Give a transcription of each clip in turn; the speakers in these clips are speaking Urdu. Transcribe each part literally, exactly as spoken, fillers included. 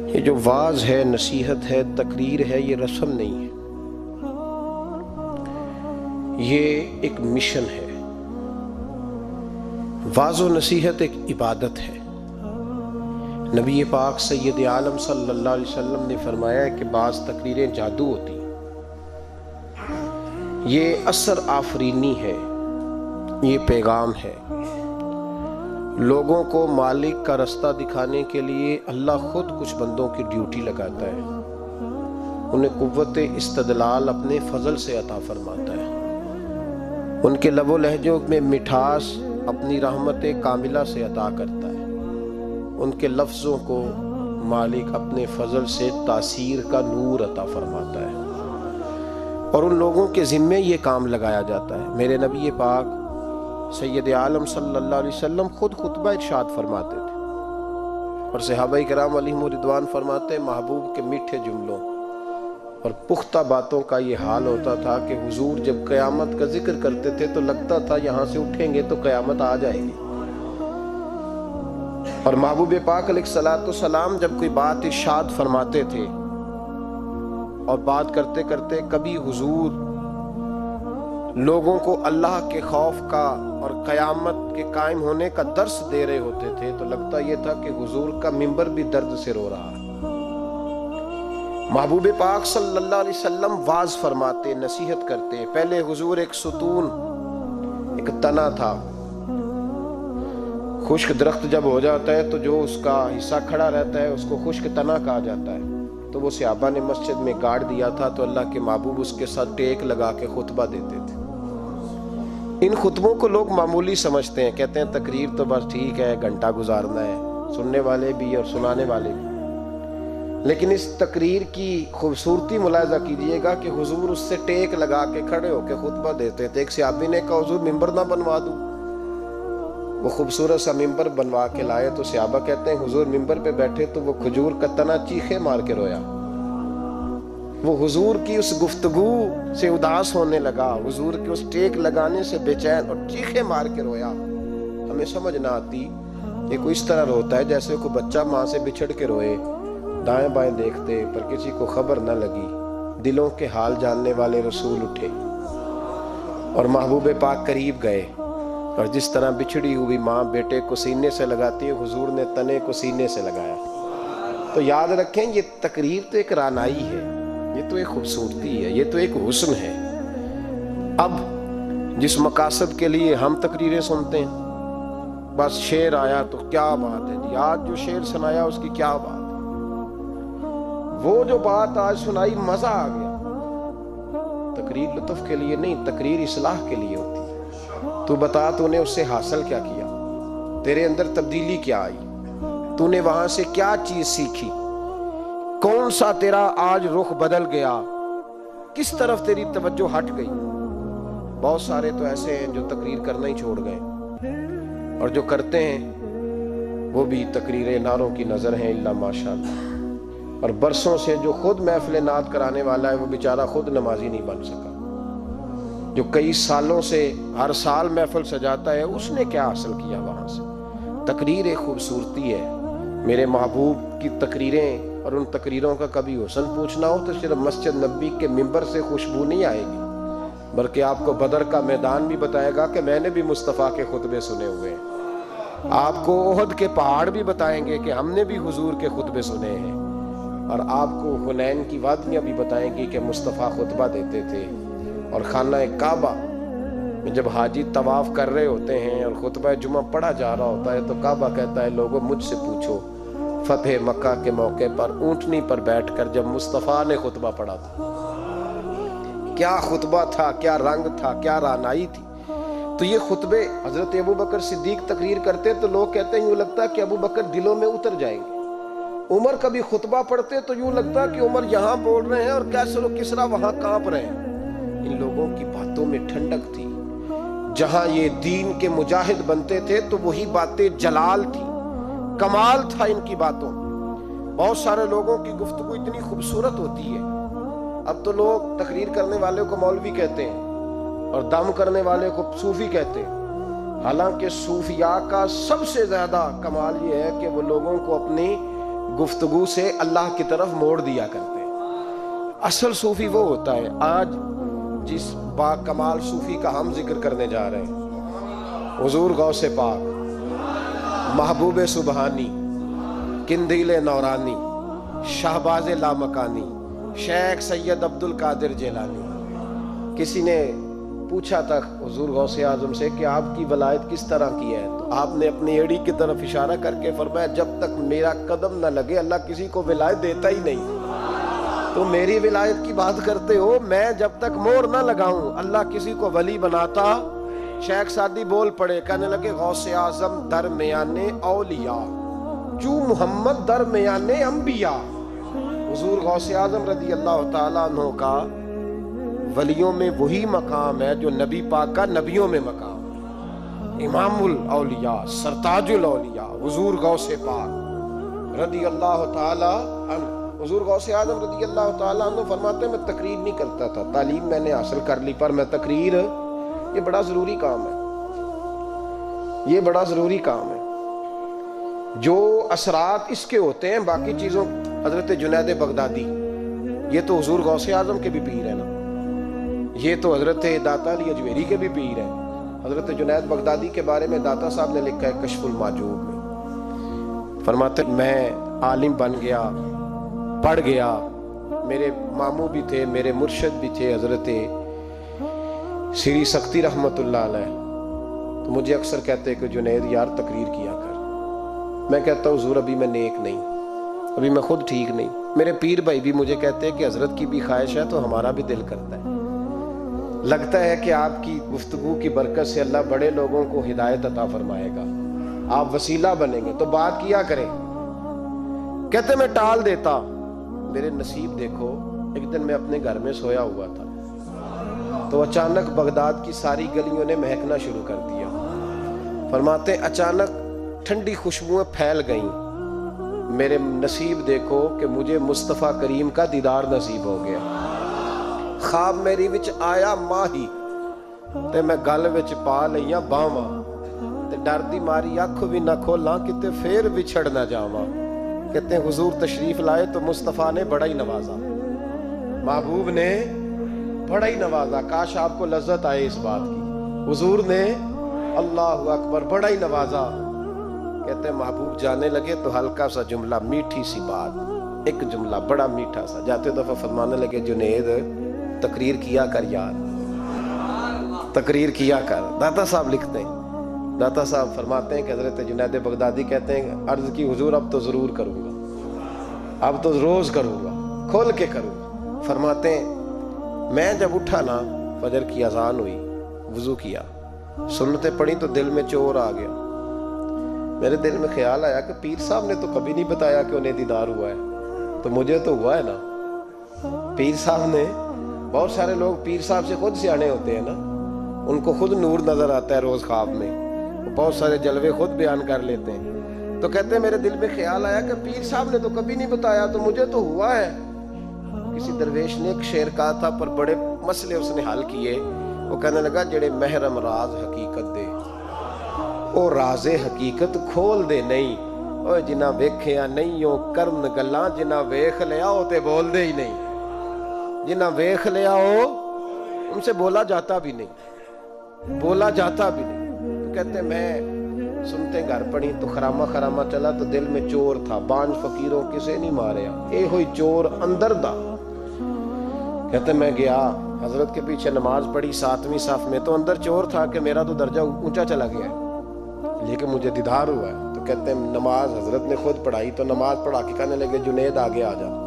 یہ جو واعظ ہے، نصیحت ہے، تقریر ہے، یہ رسم نہیں ہے، یہ ایک مشن ہے۔ واعظ و نصیحت ایک عبادت ہے۔ نبی پاک سید عالم صلی اللہ علیہ وسلم نے فرمایا ہے کہ بعض تقریریں جادو ہوتی ہیں، یہ اثر آفرینی ہے، یہ پیغام ہے۔ لوگوں کو مالک کا رستہ دکھانے کے لیے اللہ خود کچھ بندوں کی ڈیوٹی لگاتا ہے، انہیں قوت استدلال اپنے فضل سے عطا فرماتا ہے، ان کے لب و لہجوں میں مٹھاس اپنی رحمت کاملہ سے عطا کرتا ہے، ان کے لفظوں کو مالک اپنے فضل سے تاثیر کا نور عطا فرماتا ہے، اور ان لوگوں کے ذمے یہ کام لگایا جاتا ہے۔ میرے نبی پاک سید عالم صلی اللہ علیہ وسلم خود خطبہ ارشاد فرماتے تھے، اور صحابہ کرام علیہم رضوان فرماتے ہیں محبوب کے میٹھے جملوں اور پختہ باتوں کا یہ حال ہوتا تھا کہ حضور جب قیامت کا ذکر کرتے تھے تو لگتا تھا یہاں سے اٹھیں گے تو قیامت آ جائے گی۔ اور محبوب پاک علیہ الصلوۃ والسلام جب کوئی بات ارشاد فرماتے تھے اور بات کرتے کرتے کبھی حضور لوگوں کو اللہ کے خوف کا اور قیامت کے قائم ہونے کا درس دے رہے ہوتے تھے تو لگتا یہ تھا کہ حضور کا منبر بھی درد سے رو رہا ہے۔ محبوب پاک صلی اللہ علیہ وسلم واعظ فرماتے، نصیحت کرتے۔ پہلے حضور ایک ستون، ایک تنا تھا، خشک درخت جب ہو جاتا ہے تو جو اس کا حصہ کھڑا رہتا ہے اس کو خشک تنا کہا جاتا ہے، تو وہ صحابہ نے مسجد میں گاڑ دیا تھا تو اللہ کے محبوب اس کے ساتھ ٹیک لگا کے خطبہ دیتے تھے۔ ان خطبوں کو لوگ معمولی سمجھتے ہیں، کہتے ہیں تقریر تو بس ٹھیک ہے، گھنٹہ گزارنا ہے، سننے والے بھی اور سنانے والے بھی، لیکن اس تقریر کی خوبصورتی ملاحظہ کیجئے گا کہ حضور اس سے ٹیک لگا کے کھڑے ہو کے خطبہ دیتے تھے۔ ایک صحابی نے کہا حضور ممبر نہ بنوا دوں، وہ خوبصورت سا ممبر بنوا کے لائے تو صحابہ کہتے ہیں حضور ممبر پہ بیٹھے تو وہ کھجور کا تنا چیخے مار کے رویا، وہ حضور کی اس گفتگو سے اداس ہونے لگا، حضور کے اس ٹیک لگانے سے بے چین اور چیخے مار کے رویا۔ ہمیں سمجھ نہ آتی، یہ کوئی اس طرح روتا ہے جیسے کوئی بچہ ماں سے بچھڑ کے روئے، دائیں بائیں دیکھتے پر کسی کو خبر نہ لگی۔ دلوں کے حال جاننے والے رسول اٹھے اور محبوب پاک قریب گئے، اور جس طرح بچھڑی ہوئی ماں بیٹے کو سینے سے لگاتی ہے حضور نے تنے کو سینے سے لگایا۔ تو یاد رکھیں یہ تقریر تو ایک رانائی ہے، یہ تو ایک خوبصورتی ہے، یہ تو ایک حسن ہے۔ اب جس مقاصد کے لیے ہم تقریریں سنتے ہیں، بس شعر آیا تو کیا بات ہے جی، آج جو شعر سنایا اس کی کیا بات ہے، وہ جو بات آج سنائی مزہ آ گیا۔ تقریر لطف کے لیے نہیں، تقریر اصلاح کے لیے ہوتی ہے۔ تو بتا تو نے اس سے حاصل کیا کیا، تیرے اندر تبدیلی کیا آئی، تو نے وہاں سے کیا چیز سیکھی، کون سا تیرا آج رخ بدل گیا، کس طرف تیری توجہ ہٹ گئی۔ بہت سارے تو ایسے ہیں جو تقریر کرنا ہی چھوڑ گئے، اور جو کرتے ہیں وہ بھی تقریریں نعروں کی نظر ہیں الا ماشاءاللہ، اور برسوں سے جو خود محفل نعت کرانے والا ہے وہ بیچارہ خود نمازی نہیں بن سکا، جو کئی سالوں سے ہر سال محفل سجاتا ہے اس نے کیا حاصل کیا وہاں سے۔ تقریر ایک خوبصورتی ہے۔ میرے محبوب کی تقریریں اور ان تقریروں کا کبھی حسن پوچھنا ہو تو صرف مسجد نبی کے ممبر سے خوشبو نہیں آئے گی، بلکہ آپ کو بدر کا میدان بھی بتائے گا کہ میں نے بھی مصطفیٰ کے خطبے سنے ہوئے ہیں، آپ کو احد کے پہاڑ بھی بتائیں گے کہ ہم نے بھی حضور کے خطبے سنے ہیں، اور آپ کو حنین کی وادیاں بھی بتائیں گی کہ مصطفیٰ خطبہ دیتے تھے۔ اور خانہ کعبہ میں جب حاجی طواف کر رہے ہوتے ہیں اور خطبہ جمعہ پڑھا جا رہا ہوتا ہے تو کعبہ کہتا ہے لوگوں مجھ سے پوچھو فتح مکہ کے موقع پر اونٹنی پر بیٹھ کر جب مصطفیٰ نے خطبہ پڑھا تھا، کیا خطبہ تھا، کیا رنگ تھا، کیا رانائی تھی۔ تو یہ خطبے حضرت ابو بکر صدیق تقریر کرتے تو لوگ کہتے ہیں یوں لگتا کہ ابو بکر دلوں میں اتر جائیں گے، عمر کبھی خطبہ پڑھتے تو یوں لگتا کہ عمر یہاں بول رہے ہیں اور کیسر و کسرا وہاں کانپ رہے ہیں۔ ان لوگوں کی باتوں میں ٹھنڈک تھی، جہاں یہ دین کے مجاہد بنتے تھے تو وہی باتیں جلال تھی، کمال تھا ان کی باتوں۔ بہت سارے لوگوں کی گفتگو اتنی خوبصورت ہوتی ہے، اب تو لوگ تقریر کرنے والے کو مولوی کہتے ہیں اور دم کرنے والے کو صوفی کہتے ہیں، حالانکہ صوفیاء کا سب سے زیادہ کمال یہ ہے کہ وہ لوگوں کو اپنی गुफ्तगू से अल्लाह की तरफ मोड़ दिया करते हैं। असल सूफी वो होता है, आज जिस बाकमाल सूफी का हम जिक्र करने जा रहे हैं, हुजूर गौसे पाक, महबूब सुबहानी, किंदील नौरानी, शाहबाज लामकानी, शेख सैयद अब्दुल कादिर जेलानी। किसी ने पूछा था हुजूर गौसे आजम से कि आपकी वलायत किस तरह की है, तो आपने अपनी एड़ी की तरफ इशारा करके फरमाया, जब तक मेरा कदम न लगे अल्लाह किसी को विलायत देता ही नहीं। तो मेरी विलायत की बात करते हो, मैं जब तक मोहर ना लगाऊं अल्लाह किसी को वली बनाता। शेख सादी बोल पड़े, कहने लगे गौसे आजम दरमियाने औलिया चू मोहम्मद दरमियाने अंबिया। हुजूर गौसे आजम रदी अल्लाह ताला अन्हु का वलियों में वही मकाम है जो नबी पाक का नबियों में मकाम। इमामुल औलिया, सरताजुल औलिया हुजूर गौसे पाक रदी अल्लाह ताला अन्हु। हुजूर गौसे आजम रदी अल्लाह ताला अन्हु फरमाते हैं, मैं तकरीर नहीं करता था, तालीम मैंने हासिल कर ली, पर मैं तकरीर, ये बड़ा जरूरी काम है, ये बड़ा जरूरी काम है। जो असरात इसके होते हैं बाकी चीजों, हजरत जुनैद बगदादी, ये तो हुजूर गौसे आजम के भी पीर है ना, ये तो हजरत दाता अली अजमेरी के भी पीर है। हजरत जुनैद बगदादी के बारे में दाता साहब ने लिखा है कश्फुल माजूब में, फरमाते मैं आलिम बन गया, पढ़ गया, मेरे मामू भी थे, मेरे मुर्शद भी थे हजरत श्री सख्ती रहमतुल्लाह अलैह। तो मुझे अक्सर कहते हैं कि जुनैद यार तकरीर किया कर। मैं कहता हूँ हुजूर अभी मैं नेक नहीं, अभी मैं खुद ठीक नहीं। मेरे पीर भाई भी मुझे कहते हैं कि हजरत की भी ख्वाहिश है तो हमारा भी दिल करता है। लगता है कि आपकी गुफ्तगू की बरकत से अल्लाह बड़े लोगों को हिदायत अता फरमाएगा, आप वसीला बनेंगे, तो बात किया करें। कहते मैं टाल देता, मेरे नसीब देखो, एक दिन मैं अपने घर में सोया हुआ था तो अचानक बगदाद की सारी गलियों ने महकना शुरू कर दिया। फरमाते अचानक ठंडी खुशबुएं फैल गईं। मेरे नसीब देखो कि मुझे मुस्तफ़ा करीम का दीदार नसीब हो गया। ख्वाब मेरी विच आया माही ते मैं गल विच पा लईयां बावां ते डर दी मारी अख भी ना खोलां किते फिर विछड़ ना जावां। कहते हैं हुजूर तशरीफ लाए तो मुस्तफ़ा ने बड़ा ही नवाजा, महबूब ने बड़ा ही नवाजा। काश आपको लज्जत आए इस बात की, हुजूर ने अल्लाह अकबर बड़ा ही नवाजा। कहते हैं महबूब जाने लगे तो हल्का सा जुमला, मीठी सी बात, एक जुमला बड़ा मीठा सा। जाते दफा फरमाने लगे जुनैद तकरीर किया कर यार, तकरीर किया कर। दाता साहब लिखते हैं, दाता साहब फरमाते हैं कि हजरत जुनैद बगदादी कहते हैं अर्ज की हुजूर अब तो जरूर करूंगा, अब तो रोज करूंगा, खोल के करूंगा। फरमाते हैं मैं जब उठा ना, फजर की अजान हुई, वुजू किया, सुन्नतें पढ़ी तो दिल में चोर आ गया। मेरे दिल में ख्याल आया कि पीर साहब ने तो कभी नहीं बताया कि उन्हें दीदार हुआ है, तो मुझे तो हुआ है ना। पीर साहब ने, बहुत सारे लोग पीर साहब से खुद सियाने होते हैं ना, उनको खुद नूर नजर आता है रोज ख्वाब में, वो बहुत सारे जलवे खुद बयान कर लेते हैं। तो कहते हैं मेरे दिल में ख्याल आया कि पीर साहब ने तो कभी नहीं बताया, तो मुझे तो हुआ है। किसी दरवेश ने एक शेर कहा था पर बड़े मसले उसने हल किए। वो कहने लगा जेड़े महरम राज हकीकत दे ओ राजे हकीकत खोल दे नहीं, ओ जिन्ना वेखिया नहीं ओ करन गल्लां, जिन्ना वेख लिया ओ ते बोल दे ही नहीं, जिन्ना वेख लिया ओ उनसे बोला जाता भी नहीं, बोला जाता भी नहीं। तो कहते मैं सुनते घर पड़ी तो खरामा खरामा चला तो दिल में चोर था, बांझ फकीरों किसे नहीं मारिया, ए होई चोर अंदर दा। कहते मैं गया हजरत के पीछे नमाज पढ़ी सातवीं साफ में, तो अंदर चोर था कि मेरा तो दर्जा ऊंचा चला गया है, लेकिन मुझे दीदार हुआ है। तो कहते हैं नमाज हजरत ने खुद पढ़ाई, तो नमाज पढ़ा के कहने लगे जुनैद आगे आ जा।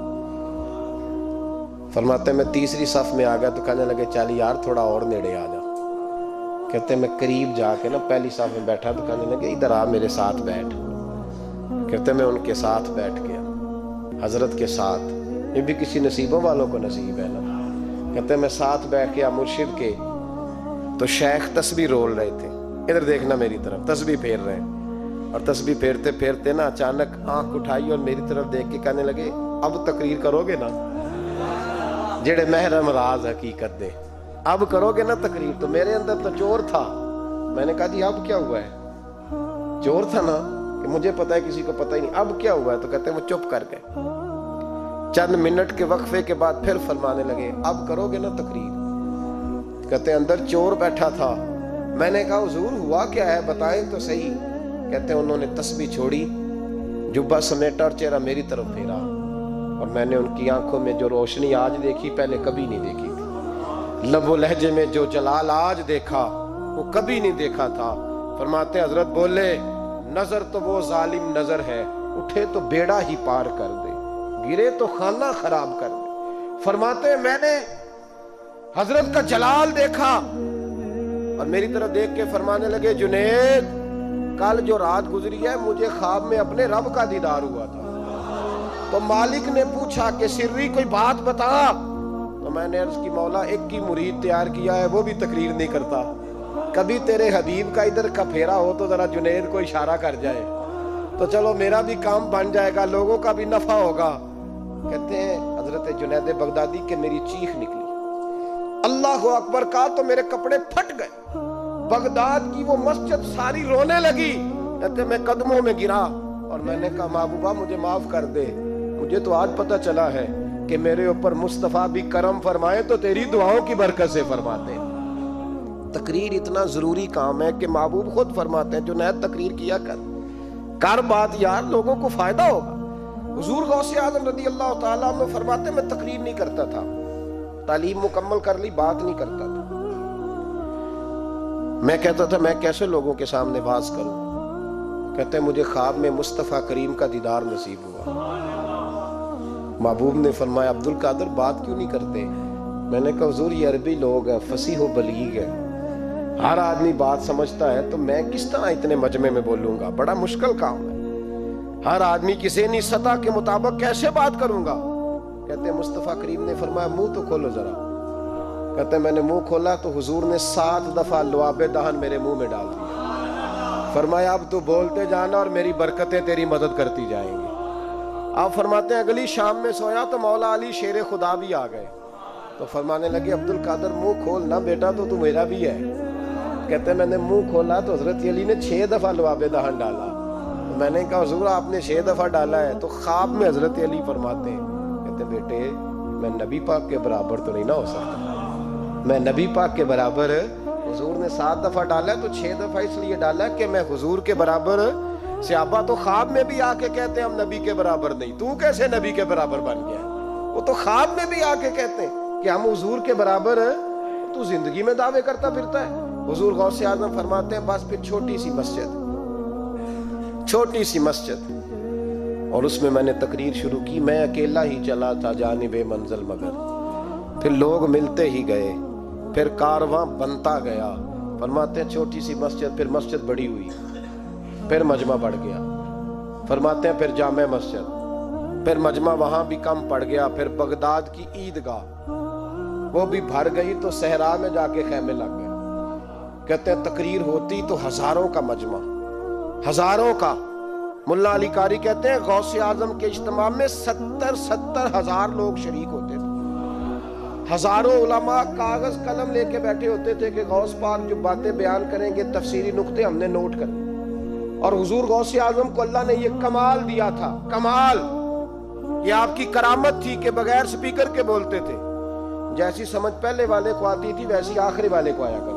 फरमाते मैं तीसरी सफ में आ गया तो कहने लगे चल यार थोड़ा और नेड़े आ जा। कहते मैं करीब जाके ना पहली सफ में बैठा तो कहने लगे इधर आ मेरे साथ बैठ। कहते मैं उनके साथ बैठ गया, हजरत के साथ। ये भी किसी नसीबों वालों को नसीब है ना। कहते मैं साथ बैठ गया मुर्शिद के, तो शेख तस्बीह रोल रहे थे, इधर देखना मेरी तरफ, तस्बीह फेर रहे हैं। और तस्बीह फेरते फेरते ना अचानक आंख उठाई और मेरी तरफ देख के कहने लगे अब तकरीर करोगे ना, जेड़े महरम राज हकीकत दे, अब करोगे ना तकरीर। तो मेरे अंदर तो चोर था, मैंने कहा जी अब क्या हुआ है, चोर था ना। کہ مجھے پتا ہے کسی کو پتا ہی نہیں، اب کیا ہوا ہے؟ تو کہتے ہیں وہ چپ کر گئے۔ چند منٹ کے وقفے کے بعد پھر فرمانے لگے اب کرو گے نا تقریر؟ کہتے ہیں اندر چور بیٹھا تھا، میں نے کہا حضور ہوا کیا ہے بتائیں تو صحیح۔ کہتے ہیں انہوں نے تسبیح چھوڑی، جبہ سمیٹا اور چہرہ میری طرف پھیرا، اور میں نے ان کی آنکھوں میں جو روشنی آج دیکھی پہلے کبھی نہیں دیکھی تھی، لب و لہجے میں جو جلال آج دیکھا وہ کبھی نہیں دیکھا تھا۔ فرماتے ہیں حضرت بولے نظر تو وہ ظالم نظر ہے، اٹھے تو بیڑا ہی پار کر دے، گرے تو خانہ خراب کر دے۔ فرماتے ہیں میں نے حضرت کا جلال دیکھا اور میری طرف دیکھ کے فرمانے لگے جنید کل جو رات گزری ہے مجھے خواب میں اپنے رب کا دیدار ہوا تھا۔ تو مالک نے پوچھا کہ سری کوئی بات بتا، تو میں نے عرض کی مولا ایک کی مرید تیار کیا ہے وہ بھی تقریر نہیں کرتا، کبھی تیرے حبیب کا ادھر کا پھیرا ہو تو ذرا جنید کو اشارہ کر جائے تو چلو میرا بھی کام بن جائے گا، لوگوں کا بھی نفع ہوگا۔ کہتے ہیں حضرت جنید بغدادی کہ میری چیخ نکلی، اللہ اکبر کہا تو میرے کپڑے پھٹ گئے، بغداد کی وہ مسجد ساری رونے لگی۔ کہتے میں قدموں میں گرا اور میں نے کہا محبوبہ مجھے معاف کر دے، مجھے تو آج پتہ چلا ہے کہ میرے اوپر مصطفیٰ بھی کرم فرمائے تو تیری دعاؤں کی برکت سے فرماتے ہیں۔ تقریر اتنا ضروری کام ہے کہ محبوب خود فرماتے ہیں جنید تقریر کیا کر کر بات یار لوگوں کو فائدہ ہوگا۔ حضور غوث اعظم رضی اللہ تعالیٰ عنہ فرماتے میں تقریر نہیں کرتا تھا، تعلیم مکمل کر لی بات نہیں کرتا تھا، میں کہتا تھا میں کیسے لوگوں کے سامنے واز کروں۔ کہتے ہیں مجھے خواب میں مصطفیٰ کریم کا دیدار نصیب ہوا، محبوب نے فرمایا عبد القادر بات کیوں نہیں کرتے؟ میں نے کہا حضور یہ عربی لوگ ہیں، فصیح و بلیغ ہیں، ہر آدمی بات سمجھتا ہے تو میں کس طرح اتنے مجمع میں بولوں گا، بڑا مشکل کام ہے، ہر آدمی کی ذہنی سطح کے مطابق کیسے بات کروں گا؟ کہتے ہیں مصطفیٰ کریم نے فرمایا منہ تو کھولو ذرا۔ کہتے ہیں میں نے منہ کھولا تو حضور نے سات دفعہ لعاب دہن میرے منہ میں ڈال دیا، فرمایا اب تو بولتے جانا اور میری برکتیں تیری مدد کرتی جائیں گی۔ آپ فرماتے ہیں اگلی شام میں سویا تو مولا علی شیر خدا بھی آ گئے، تو فرمانے لگے عبد القادر منہ کھول نہ بیٹا تو تو میرا بھی ہے۔ کہتے ہیں میں نے منہ کھولا تو حضرت علی نے چھ دفعہ لعاب دہن ڈالا، تو میں نے کہا حضور آپ نے چھ دفعہ ڈالا ہے، تو خواب میں حضرت علی فرماتے ہیں کہتے بیٹے میں نبی پاک کے برابر تو نہیں نہ ہو سکتا، میں نبی پاک کے برابر، حضور نے سات دفعہ ڈالا ہے تو چھ دفعہ اس لیے ڈالا کہ میں حضور کے برابر۔ صحابہ تو خواب میں بھی آ کے کہتے ہیں ہم نبی کے برابر نہیں، تو کیسے نبی کے برابر بن گیا؟ وہ تو خواب میں بھی آ کے کہتے ہیں کہ ہم حضور کے برابر ہیں، تو زندگی میں دعوے کرتا پھرتا ہے۔ حضور غوث اعظم فرماتے ہیں بس پھر چھوٹی سی مسجد، چھوٹی سی مسجد، اور اس میں میں نے تقریر شروع کی، میں اکیلا ہی چلا تھا جانب منزل مگر، پھر لوگ ملتے ہی گئے، پھر کارواں بنتا گیا۔ فرماتے ہیں چھوٹی سی مسجد پھر مسجد بڑی ہوئی، پھر مجمع بڑھ گیا، فرماتے ہیں پھر جامع مسجد، پھر مجمع وہاں بھی کم پڑ گیا، پھر بغداد کی عیدگاہ وہ بھی بھر گئی تو صحرا میں جا کے خیمے لگ گئے۔ کہتے ہیں تقریر ہوتی تو ہزاروں کا مجمع، ہزاروں کا۔ ملا علی قاری کہتے ہیں غوث اعظم کے اجتماع میں ستر ستر ہزار لوگ شریک ہوتے تھے، ہزاروں علماء کاغذ قلم لے کے بیٹھے ہوتے تھے کہ غوث پاک جو باتیں بیان کریں گے تفسیری نقطے ہم نے نوٹ کریں، اور حضور غوث اعظم کو اللہ نے یہ کمال دیا تھا، کمال، یہ آپ کی کرامت تھی کہ بغیر سپیکر کے بولتے تھے، جیسی سمجھ پہلے والے کو آتی تھی ویسی آخری والے کو آیا کرتی۔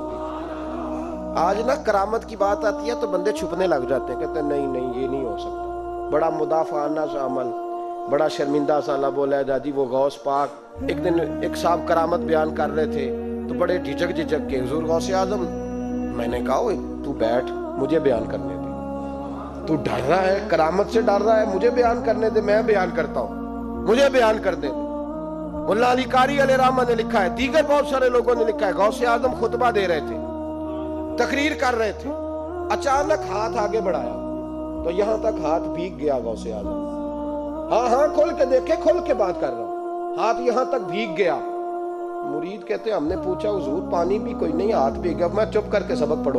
آج نہ کرامت کی بات آتی ہے تو بندے چھپنے لگ جاتے ہیں، کہتے ہیں نہیں نہیں یہ نہیں ہو سکتا، بڑا مدافعانہ سا عمل، بڑا شرمندہ سا لب و لہجہ جی وہ غوث پاک۔ ایک دن ایک صاحب کرامت بیان کر رہے تھے تو بڑے جھجک جھجک کے حضور غوث اعظم، میں نے کہا تو بیٹھ مجھے بیان کرنے دے، تو ڈر رہا ہے کرامت سے ڈر رہا ہے، مجھے بیان کرنے دے، میں بیان کرتا ہوں، مجھے بیان کر دے۔ ملا علی قاری علیہ رحمہ نے لکھا ہے، دیگر بہت سارے لوگوں نے لکھا ہے، غوث اعظم خطبہ دے رہے تھے، تقریر کر رہے تھے، اچانک ہاتھ آگے بڑھایا تو یہاں تک ہاتھ بھیگ گیا غوث اعظم، ہاں ہاں کھول کے دیکھے، کھول کے بات کر رہا ہوں، ہاتھ یہاں تک بھیگ گیا۔ مرید کہتے ہیں ہم نے پوچھا حضور پانی بھی کوئی نہیں، ہاتھ بھیگ گیا، میں چپ کر کے سبق پڑھو،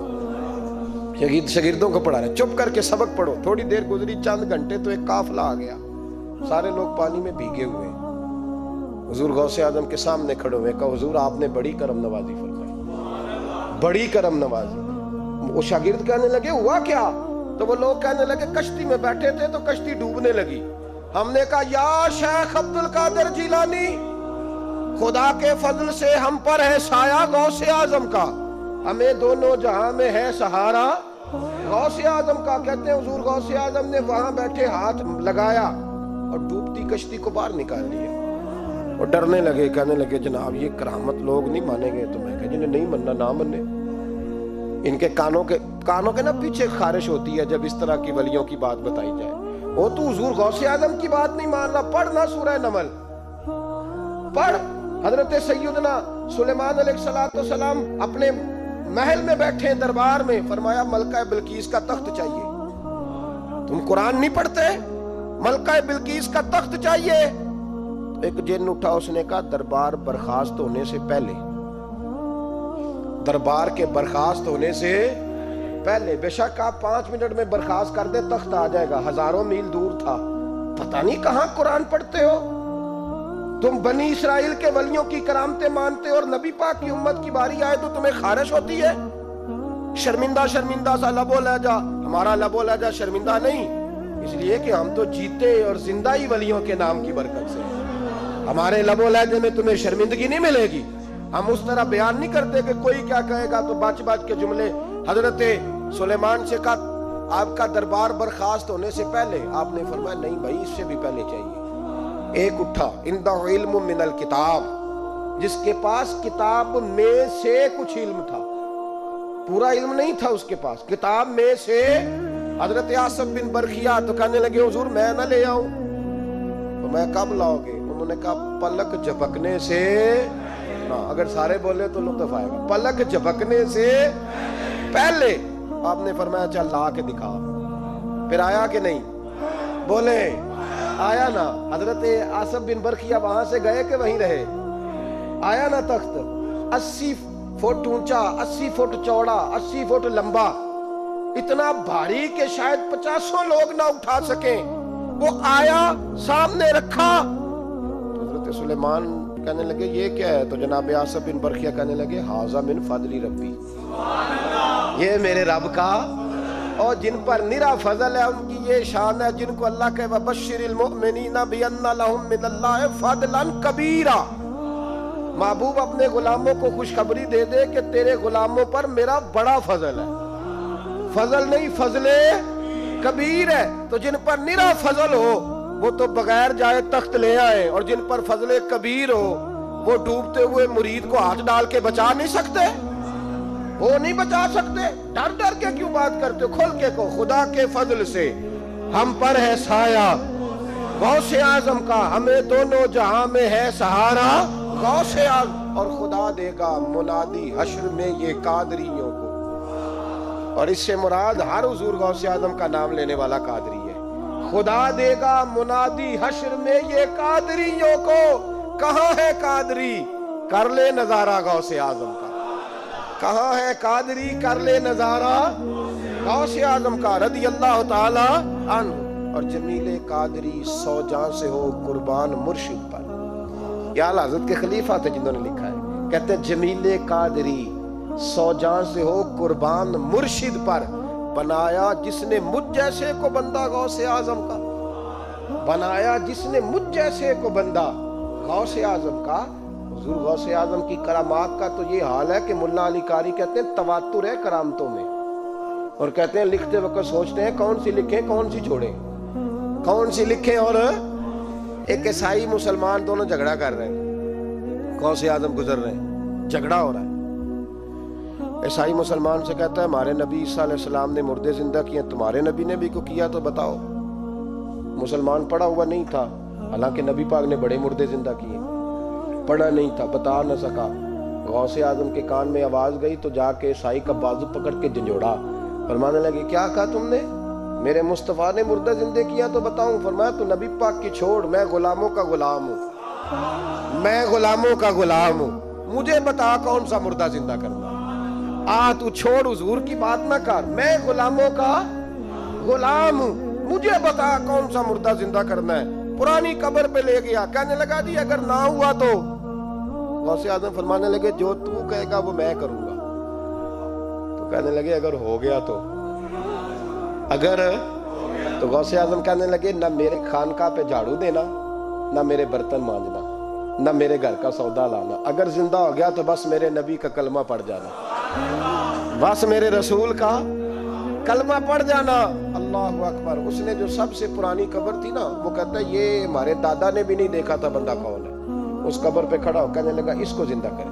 شاگردوں کو پڑھا رہے چپ کر کے سبق پڑھو۔ تھوڑی دیر گزری، چند گھنٹے تو ایک قافلہ آ گیا، سارے لوگ پانی میں بھیگے ہوئے، حضور غوث اعظم کے سامنے کھڑے ہوئے، کہا حضور آپ نے بڑی کرم نوازی فرمائی، بڑی کرم نوازی۔ وہ شاگرد کہنے لگے ہوا کیا؟ تو وہ لوگ کہنے لگے کشتی میں بیٹھے تھے تو کشتی ڈوبنے لگی. ہم نے کہا یا شیخ عبد القادر جیلانی، خدا کے فضل سے ہم پر ہے سایہ غوث اعظم کا، ہمیں دونوں جہاں میں ہے سہارا غوث اعظم کا. کہتے ہیں حضور غوث اعظم نے وہاں بیٹھے ہاتھ لگایا اور ڈوبتی کشتی کو باہر نکال لیا. اور ڈرنے لگے، کہنے لگے جناب یہ کرامت لوگ نہیں مانیں گے. تو میں کہا جنہیں نہیں مننا نہ منے. ان کے کانوں کے کانوں کے نا پیچھے خارش ہوتی ہے جب اس طرح کی ولیوں کی بات بتائی جائے. وہ تو حضور غوث اعظم کی بات نہیں ماننا، پڑھنا سورہ نمل پڑھ. حضرت سیدنا سلیمان علیہ السلام اپنے محل میں بیٹھے دربار میں، فرمایا ملکہ بلقیس کا تخت چاہیے. تم قرآن نہیں پڑھتے؟ ملکہ بلقیس کا تخت چاہیے. ایک جن اٹھا، اس نے کہا دربار برخاست ہونے سے پہلے، دربار کے برخاست ہونے سے پہلے، بے شک آپ پانچ منٹ میں برخاست کر دے تخت آ جائے گا. ہزاروں میل دور تھا. پتہ نہیں کہاں قرآن پڑھتے ہو تم. بنی اسرائیل کے ولیوں کی کرامتیں مانتے اور نبی پاک کی امت کی باری آئے تو تمہیں خارش ہوتی ہے. شرمندہ شرمندہ سا لب و لہجہ. ہمارا لب و لہجہ شرمندہ نہیں، اس لیے کہ ہم تو جیتے اور زندہ ہی ولیوں کے نام کی برکت سے. ہمارے لب و لہجے میں تمہیں شرمندگی نہیں ملے گی. ہم اس طرح بیان نہیں کرتے کہ کوئی کیا کہے گا تو بچ بچ کے جملے. حضرت سلیمان سے کہا آپ کا دربار برخاست ہونے سے پہلے. آپ نے فرمایا نہیں بھائی، اس سے بھی پہلے چاہیے. ایک اٹھا، عندہ علم من الکتاب، جس کے پاس کتاب میں سے کچھ علم تھا، پورا علم نہیں تھا اس کے پاس، کتاب میں سے. حضرت آصف بن برخیہ تو کہنے لگے حضور میں نہ لے آؤں. تو میں کب لاؤ گے؟ انہوں نے کہا پلک جھپکنے سے. اگر سارے بولے تو لطف آئے گا. پلک جھپکنے سے پہلے. آپ نے فرمایا چل لا کے دکھا. پھر آیا کہ نہیں؟ بولے آیا نا. حضرت آصف بن برخیہ وہاں سے گئے کہ وہیں رہے؟ آیا نا تخت. اسی فٹ اونچا، اسی فٹ چوڑا، اسی فٹ لمبا، اتنا بھاری کہ شاید پچاسوں لوگ نہ اٹھا سکیں. وہ آیا، سامنے رکھا. حضرت سلیمان کہنے لگے یہ کیا ہے؟ تو جناب آصف بن برخیہ کہنے لگے ھذا من فضل ربی، یہ میرے رب کا، اور جن پر نرا فضل ہے ان کی یہ شان ہے جن کو اللہ کہ وبشر المؤمنین بان لهم من اللہ فضلا کبیرا. محبوب اپنے غلاموں کو خوشخبری دے دے کہ تیرے غلاموں پر میرا بڑا فضل ہے. فضل نہیں، فضل کبیر ہے. تو جن پر نرا فضل ہو وہ تو بغیر جائے تخت لے آئے، اور جن پر فضل کبیر ہو وہ ڈوبتے ہوئے مرید کو ہاتھ ڈال کے بچا نہیں سکتے. وہ نہیں بچا سکتے. ڈر ڈر کے کیوں بات کرتے ہو؟ کھول کے کو خدا کے فضل سے ہم پر ہے سایہ غوث اعظم کا، ہمیں دونوں جہاں میں ہے سہارا غوث اعظم. اور خدا دے گا منادی حشر میں یہ قادریوں کو. اور اس سے مراد ہر حضور غوث اعظم کا نام لینے والا قادری ہے. خدا دے گا منادی حشر میں یہ قادریوں کو. کہاں ہے قادری؟ کر لے نظارہ غوث اعظم کا. کہاں ہے قادری؟ کر لے نظارہ غوث اعظم کا رضی اللہ تعالی عنہ. اور جمیل قادری سو جان سے ہو قربان مرشد پر. یہ اعلیٰ حضرت کے خلیفہ تھے جنہوں نے لکھا ہے. کہتے ہیں جمیل قادری سو جان سے ہو قربان مرشد پر، بنایا جس نے مجھ جیسے کو بندہ غوث اعظم کا. بنایا جس نے مجھ جیسے کو بندہ غوث اعظم کا. حضور غوث اعظم کی کرامات کا تو یہ حال ہے کہ ملا علی قاری کہتے ہیں تواتر ہے کرامتوں میں. اور کہتے ہیں لکھتے وقت سوچتے ہیں کون سی لکھیں کون سی چھوڑیں، کون سی لکھیں. اور ایک عیسائی مسلمان دونوں جھگڑا کر رہے ہیں، غوث اعظم گزر رہے ہیں، جھگڑا ہو رہا ہے. عیسائی مسلمان سے کہتا ہے ہمارے نبی عیسیٰ علیہ السلام نے مردے زندہ کیے، تمہارے نبی نے بھی کو کیا تو بتاؤ. مسلمان پڑھا ہوا نہیں تھا، حالانکہ نبی پاک نے بڑے مردے زندہ کیے. پڑھا نہیں تھا، بتا نہ سکا. غوث اعظم کے کان میں آواز گئی تو جا کے عیسائی کا بازو پکڑ کے جھنجھوڑا. فرمانے لگے کیا کہا تم نے؟ میرے مصطفیٰ نے مردہ زندہ کیا تو بتاؤں. فرمایا تو نبی پاک کی چھوڑ، میں غلاموں کا غلام ہوں، میں غلاموں کا غلام ہوں. مجھے بتا کون سا مردہ زندہ کرنا. آ تو چھوڑ حضور کی بات نہ کر، میں غلاموں کا غلام ہوں، مجھے بتا کون سا مردہ زندہ کرنا ہے. پرانی قبر پہ لے گیا، کہنے لگا جی اگر نہ ہوا تو. غوث اعظم فرمانے لگے جو تو کہے گا وہ میں کروں گا. تو کہنے لگے اگر ہو گیا تو. اگر تو غوث اعظم کہنے لگے نہ میرے خانقاہ پہ جھاڑو دینا، نہ میرے برتن مانجنا، نہ میرے گھر کا سودا لانا، اگر زندہ ہو گیا تو بس میرے نبی کا کلمہ پڑھ جانا، بس میرے رسول کا کلمہ پڑھ جانا۔ اللہ اکبر۔ اس نے جو سب سے پرانی قبر تھی نا، وہ کہتا ہے یہ ہمارے دادا نے بھی نہیں دیکھا تھا بندہ کون ہے، اس قبر پہ کھڑا ہو کہنے لگا اس کو زندہ کرے۔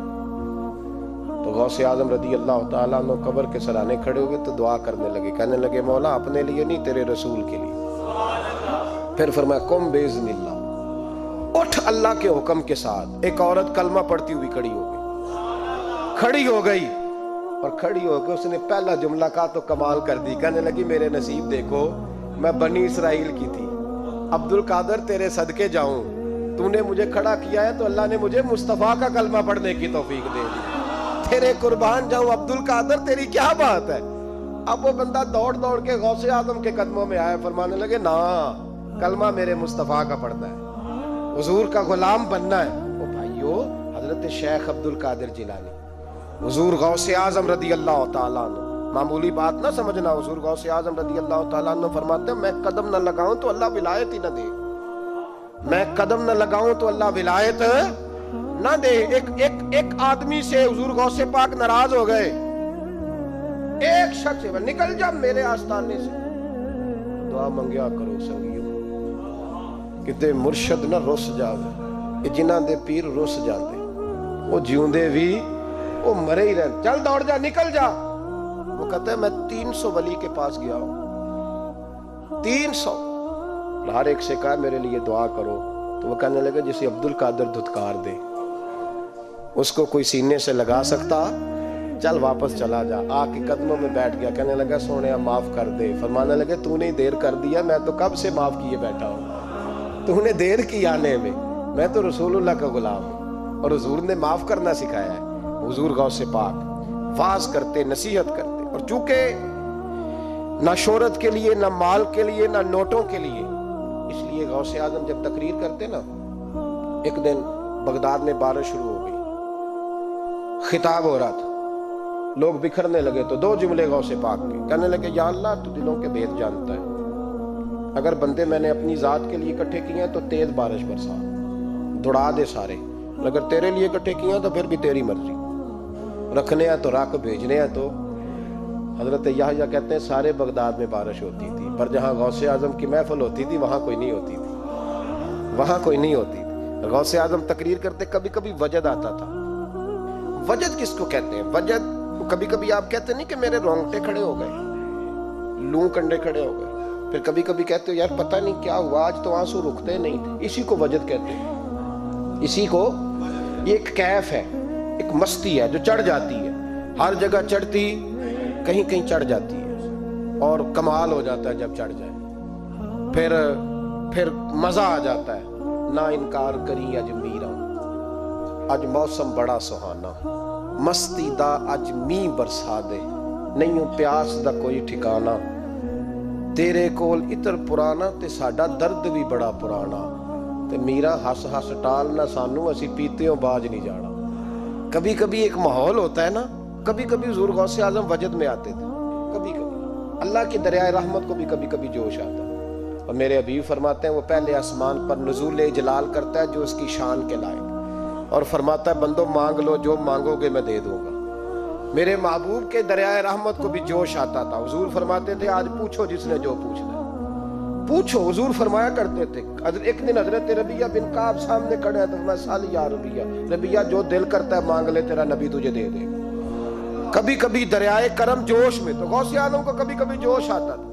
تو غوث اعظم رضی اللہ تعالیٰ عنہ قبر کے سرانے کھڑے ہوئے تو دعا کرنے لگے، کہنے لگے مولا اپنے لیے نہیں، تیرے رسول کے لیے۔ پھر فرمایا قم باذن اللہ، اٹھ اللہ کے حکم کے ساتھ۔ ایک عورت کلمہ پڑھتی ہوئی کھڑی ہو گئی، کھڑی ہو گئی اور کھڑی ہو کے اس نے پہلا جملہ کہا تو کمال کر دی، کہنے لگی میرے نصیب دیکھو، میں بنی اسرائیل کی تھی، عبد القادر تیرے صدقے جاؤں، تو نے مجھے کھڑا کیا ہے تو اللہ نے مجھے مصطفیٰ کا کلمہ پڑھنے کی توفیق دے دی، تیرے قربان جاؤں عبد القادر، تیری کیا بات ہے۔ اب وہ بندہ دوڑ دوڑ کے غوث اعظم کے قدموں میں آیا، فرمانے لگے نا کلمہ میرے مصطفیٰ کا پڑھنا ہے، حضور کا غلام بننا ہے۔ او بھائیو، حضرت شیخ عبد القادر جیلانی، حضور غوث اعظم رضی اللہ تعالیٰ عنہ، معمولی بات نہ سمجھنا، حضور غوث اعظم رضی اللہ تعالیٰ عنہ فرماتے ہیں میں قدم نہ لگاؤں تو اللہ ولایت ہی نہ دے، میں قدم نہ لگاؤں تو اللہ ولایت نہ دے۔ ایک ایک ایک آدمی سے حضور غوث پاک ناراض ہو گئے، ایک شخص سے نکل جا میرے آستانے سے، دعا منگیا کرو سنگیو کتے مرشد نہ رس جاوے، جنہاں دے پیر رس جاتے، وہ جیوندے بھی وہ مرے ہی رہتے، چل دوڑ جا نکل جا۔ وہ کہتا ہے میں تین سو ولی کے پاس گیا ہوں، تین سو، ہر ایک سے کہا میرے لیے دعا کرو، تو وہ کہنے لگا جسے عبد القادر دھتکار دے اس کو کوئی سینے سے لگا سکتا، چل واپس چلا جا۔ آ کے قدموں میں بیٹھ گیا، کہنے لگا سونیا معاف کر دے، فرمانے لگے تو نے دیر کر دیا، میں تو کب سے معاف کیے بیٹھا ہوں، تو نے دیر کی آنے میں، میں تو رسول اللہ کا غلام ہوں اور حضور نے معاف کرنا سکھایا ہے۔ حضور غوث پاک واز کرتے، نصیحت کرتے، اور چونکہ نہ شہرت کے لیے، نہ مال کے لیے، نہ نوٹوں کے لیے، اس لیے غوث اعظم جب تقریر کرتے نا، ایک دن بغداد میں بارش شروع ہو گئی، خطاب ہو رہا تھا، لوگ بکھرنے لگے تو دو جملے غوث پاک کے، کہنے لگے یا اللہ تو دلوں کے بھید جانتا ہے، اگر بندے میں نے اپنی ذات کے لیے اکٹھے کیے ہیں تو تیز بارش برسا، دوڑا دے سارے، اگر تیرے لیے اکٹھے کیے ہیں تو پھر بھی تیری مرضی، رکھنے ہیں تو رکھ، بھیجنے ہیں تو۔ حضرت یحییٰ کہتے ہیں سارے بغداد میں بارش ہوتی تھی، پر جہاں غوث اعظم کی محفل ہوتی تھی وہاں کوئی نہیں ہوتی تھی، وہاں کوئی نہیں ہوتی تھی۔ غوث اعظم تقریر کرتے کبھی کبھی وجد آتا تھا۔ وجد کس کو کہتے ہیں؟ وجد کبھی کبھی آپ کہتے نہیں کہ میرے رونگٹے کھڑے ہو گئے، لوں کنڈے کھڑے ہو گئے، پھر کبھی کبھی کہتے ہو یار پتہ نہیں کیا ہوا آج تو آنسو رکتے نہیں تھے، اسی کو وجد کہتے ہیں۔ اسی کو، یہ ایک کیف ہے، ایک مستی ہے جو چڑھ جاتی ہے، ہر جگہ چڑھتی، کہیں کہیں چڑھ جاتی ہے، اور کمال ہو جاتا ہے جب چڑھ جائے، پھر پھر مزہ آ جاتا ہے۔ نہ انکار کری اج میرا، اج موسم بڑا سہانا، مستی دا اج می برسا دے، نہیں پیاس دا کوئی ٹھکانا، تیرے کول اتر پرانا تے ساڈا درد بھی بڑا پرانا، تے میرا ہس ہس ٹال نہ سانو اسی پیتے ہوں باج نہیں جانا۔ کبھی کبھی ایک ماحول ہوتا ہے نا، کبھی کبھی حضور غوث اعظم وجد میں آتے تھے، کبھی کبھی اللہ کی دریائے رحمت کو بھی کبھی کبھی جوش آتا ہے۔ اور میرے حبیب فرماتے ہیں وہ پہلے آسمان پر نزول جلال کرتا ہے جو اس کی شان کے لائق، اور فرماتا ہے بندو مانگ لو جو مانگو گے میں دے دوں گا۔ میرے محبوب کے دریائے رحمت کو بھی جوش آتا تھا، حضور فرماتے تھے آج پوچھو جس نے جو پوچھنا ہے پوچھو، حضور فرمایا کرتے تھے۔ ایک دن حضرت ربیہ بن کعب سامنے کھڑے ہیں تو میں سالی یا ربیہ، ربیہ جو دل کرتا ہے مانگ لے تیرا نبی تجھے دے دے گا۔ کبھی کبھی دریائے کرم جوش میں، تو غوث اعظم کو کبھی کبھی جوش آتا تھا۔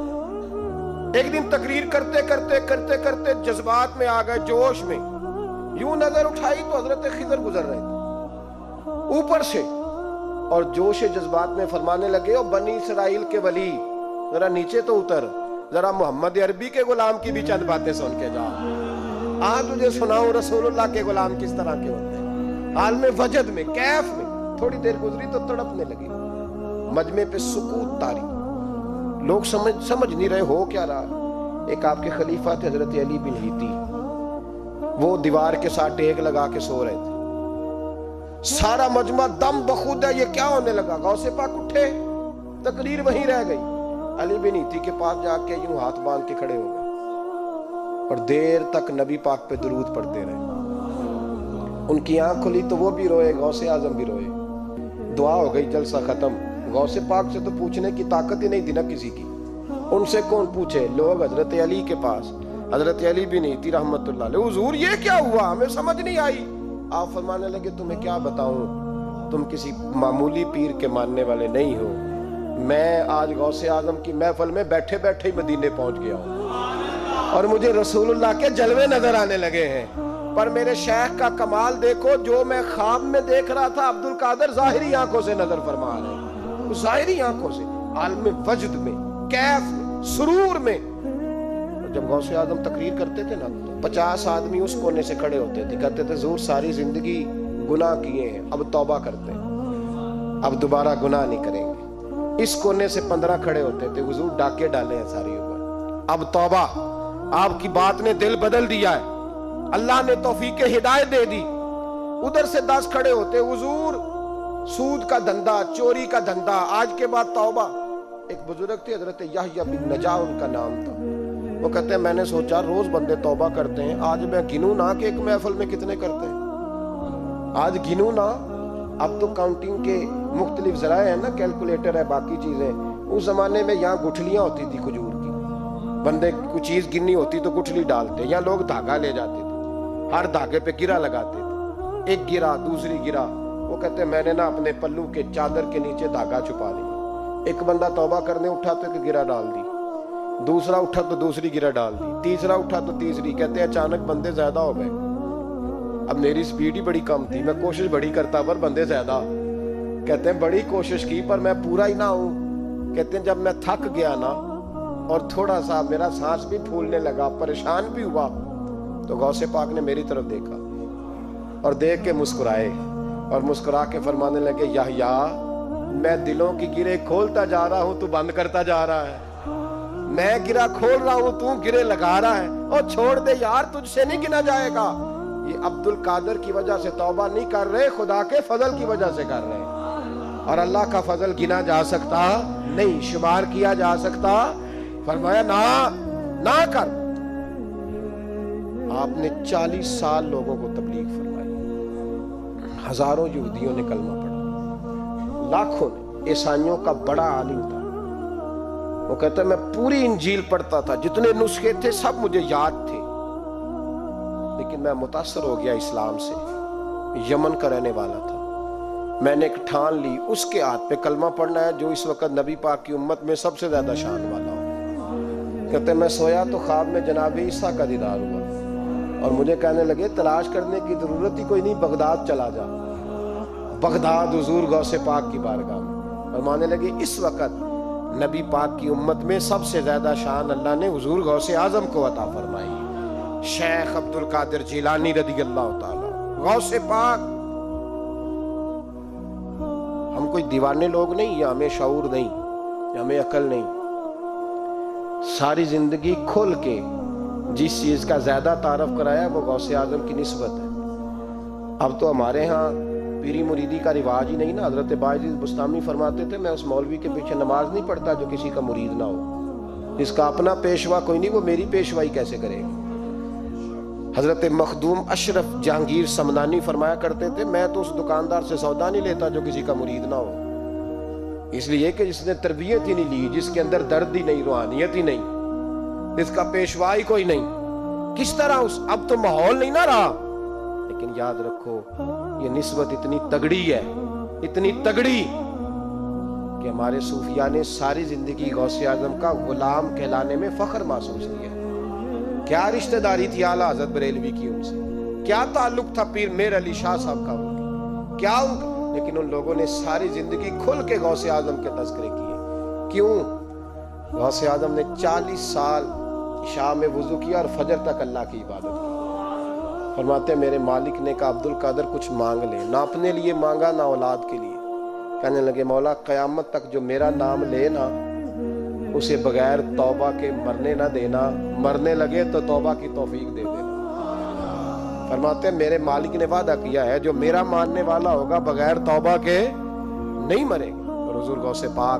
ایک دن تقریر کرتے کرتے کرتے کرتے جذبات میں آ گئے، جوش میں، یوں نظر اٹھائی تو حضرت خضر گزر رہے تھے اوپر سے، اور جوش جذبات میں فرمانے لگے او بنی اسرائیل کے ولی ذرا نیچے تو اتر، ذرا محمد عربی کے غلام کی بھی چند باتیں سن کے جا، آج تجھے سناؤں رسول اللہ کے غلام کس طرح کے ہوتے ہیں۔ عالم وجد میں، کیف میں، تھوڑی دیر گزری تو تڑپنے لگے، مجمع پہ سکوت تاری، لوگ سمجھ سمجھ نہیں رہے ہو کیا رہا۔ ایک آپ کے خلیفہ تھے حضرت علی بن ہیتی، وہ دیوار کے ساتھ ٹیک لگا کے سو رہے تھے، سارا مجمع دم بخود ہے یہ کیا ہونے لگا، غوث پاک اٹھے، تقریر وہیں رہ گئی، علی بن ایتی کے پاس جا کے یوں ہاتھ باندھ کے کھڑے ہو گئے اور دیر تک نبی پاک پہ درود پڑھتے رہے. ان کی آنکھ کھلی تو وہ بھی روئے, غوث اعظم بھی روئے. دعا ہو گئی, جلسہ ختم. غوث پاک سے تو پوچھنے کی طاقت ہی نہیں تھی نا کسی کی. ان سے کون پوچھے؟ لوگ حضرت علی کے پاس. حضرت علی بن ایتی رحمت اللہ علیہ, حضور یہ کیا ہوا, ہمیں سمجھ نہیں آئی. آپ فرمانے لگے تمہیں کیا بتاؤں, تم کسی معمولی پیر کے ماننے والے نہیں ہو. میں آج غوث اعظم کی محفل میں بیٹھے بیٹھے ہی مدینے پہنچ گیا ہوں اور مجھے رسول اللہ کے جلوے نظر آنے لگے ہیں. پر میرے شیخ کا کمال دیکھو, جو میں خواب میں دیکھ رہا تھا عبد القادر ظاہری آنکھوں سے نظر فرما رہے, ظاہری آنکھوں سے, عالم وجد میں, کیف میں, سرور میں. جب غوث اعظم تقریر کرتے تھے نا تو پچاس آدمی اس کونے سے کھڑے ہوتے تھے, کہتے تھے حضور ساری زندگی گناہ کیے ہیں, اب توبہ کرتے ہیں, اب دوبارہ گناہ نہیں کریں گے. اس کونے سے پندرہ کھڑے ہوتے تھے, حضور ڈاکے ڈالے ہیں ساری اوپر, اب توبہ. آپ کی بات نے دل بدل دیا ہے, اللہ نے توفیق ہدایت دے دی. ادھر سے دس کھڑے ہوتے, حضور سود کا دھندا, چوری کا دھندا, آج کے بعد توبہ. ایک بزرگ تھے حضرت یحییٰ بن نجاح ان کا نام تھا. وہ کہتے ہیں میں نے سوچا روز بندے توبہ کرتے ہیں, آج میں گنوں نہ کہ ایک محفل میں کتنے کرتے ہیں, آج گنوں نہ. اب تو کاؤنٹنگ کے مختلف ذرائع ہیں نا, کیلکولیٹر ہے, باقی چیزیں. اس زمانے میں یہاں گٹھلیاں ہوتی تھی کھجور کی, بندے کوئی چیز گننی ہوتی تو گٹھلی ڈالتے, یا لوگ دھاگا لے جاتے تھے, ہر دھاگے پہ گرا لگاتے تھے, ایک گرا دوسری گرا. وہ کہتے ہیں میں نے نا اپنے پلو کے چادر کے نیچے دھاگا چھپا لیا. ایک بندہ توبہ کرنے اٹھا تو ایک گرا ڈال دی, دوسرا اٹھا تو دوسری گرا ڈال دی, تیسرا اٹھا تو تیسری. کہتے ہیں اچانک بندے زیادہ ہو گئے. اب میری سپیڈ ہی بڑی کم تھی, میں کوشش بڑی کرتا پر بندے زیادہ. کہتے ہیں بڑی کوشش کی پر میں پورا ہی نہ ہوں. کہتے ہیں جب میں تھک گیا نا اور تھوڑا سا میرا سانس بھی پھولنے لگا, پریشان بھی ہوا, تو غوث پاک نے میری طرف دیکھا اور دیکھ کے مسکرائے اور مسکرا کے فرمانے لگے یحییٰ میں دلوں کی گرے کھولتا جا رہا ہوں, تو بند کرتا جا رہا ہے. میں گرا کھول رہا ہوں, تو گرے لگا رہا ہے. اور چھوڑ دے یار, تجھ سے نہیں گنا جائے گا. یہ عبد القادر کی وجہ سے توبہ نہیں کر رہے, خدا کے فضل کی وجہ سے کر رہے. اور اللہ کا فضل گنا جا سکتا نہیں, شمار کیا جا سکتا. فرمایا نہ نہ کر. آپ نے چالیس سال لوگوں کو تبلیغ فرمائی, ہزاروں یہودیوں نے کلمہ پڑھا, لاکھوں نے. عیسائیوں کا بڑا عالم تھا. وہ کہتا ہے میں پوری انجیل پڑھتا تھا, جتنے نسخے تھے سب مجھے یاد تھے, لیکن میں متاثر ہو گیا اسلام سے. یمن کا رہنے والا تھا. میں نے ایک ٹھان لی, اس کے ہاتھ پہ کلمہ پڑھنا ہے جو اس وقت نبی پاک کی امت میں سب سے زیادہ شان والا ہو. کہتے ہیں میں سویا تو خواب میں جناب عیسیٰ کا دیدار ہوا اور مجھے کہنے لگے تلاش کرنے کی ضرورت ہی کوئی نہیں, بغداد چلا جا. بغداد حضور غوث پاک کی بارگاہ میں فرمانے لگے اس وقت نبی پاک کی امت میں سب سے زیادہ شان اللہ نے حضور غوث اعظم کو عطا فرمائی, شیخ عبد القادر جیلانی رضی اللہ تعالی. غوث پاک. ہم کوئی دیوانے لوگ نہیں, یا ہمیں شعور نہیں, یا ہمیں عقل نہیں. ساری زندگی کھل کے جس چیز کا زیادہ تعارف کرایا وہ غوث اعظم کی نسبت ہے. اب تو ہمارے ہاں پیری مریدی کا رواج ہی نہیں نا. حضرت باعزیز بستامی فرماتے تھے میں اس مولوی کے پیچھے نماز نہیں پڑھتا جو کسی کا مرید نہ ہو. اس کا اپنا پیشوا کوئی نہیں, وہ میری پیشوائی کیسے کرے گا. حضرت مخدوم اشرف جہانگیر سمنانی فرمایا کرتے تھے میں تو اس دکاندار سے سودا نہیں لیتا جو کسی کا مرید نہ ہو. اس لیے کہ جس نے تربیت ہی نہیں لی, جس کے اندر درد ہی نہیں, روحانیت ہی نہیں, اس کا پیشوا ہی کوئی نہیں. کس طرح اس اب تو ماحول نہیں نہ رہا. لیکن یاد رکھو یہ نسبت اتنی تگڑی ہے, اتنی تگڑی کہ ہمارے صوفیاء نے ساری زندگی غوث اعظم کا غلام کہلانے میں فخر محسوس کیا. کیا رشتہ داری تھی اعلیٰ حضرت بریلوی کی ان سے, کیا تعلق تھا پیر میر علی شاہ صاحب کا ان کے, کیا ان کا. لیکن ان لوگوں نے ساری زندگی کھل کے غوث اعظم کے تذکرے کیے. کیوں؟ غوث اعظم نے چالیس سال شام میں وضو کیا اور فجر تک اللہ کی عبادت کی. فرماتے ہیں میرے مالک نے کہا عبد القادر کچھ مانگ لے. نہ اپنے لیے مانگا نہ اولاد کے لیے. کہنے لگے مولا قیامت تک جو میرا نام لے نا اسے بغیر توبہ کے مرنے نہ دینا, مرنے لگے تو توبہ کی توفیق دے دینا. فرماتے ہیں میرے مالک نے وعدہ کیا ہے جو میرا ماننے والا ہوگا بغیر توبہ کے نہیں مرے گا. اور حضور غوث پاک